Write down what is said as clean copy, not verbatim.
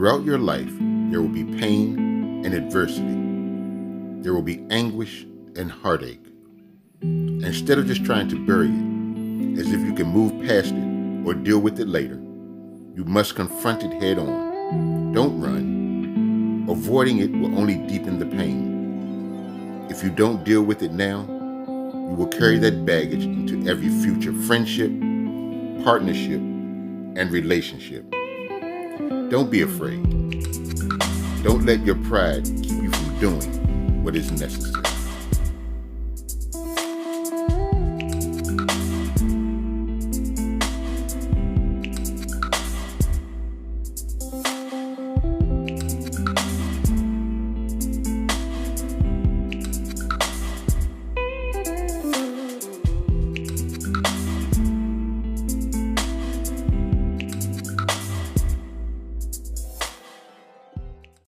Throughout your life, there will be pain and adversity. There will be anguish and heartache. Instead of just trying to bury it, as if you can move past it or deal with it later, you must confront it head on. Don't run. Avoiding it will only deepen the pain. If you don't deal with it now, you will carry that baggage into every future friendship, partnership, and relationship. Don't be afraid. Don't let your pride keep you from doing what is necessary.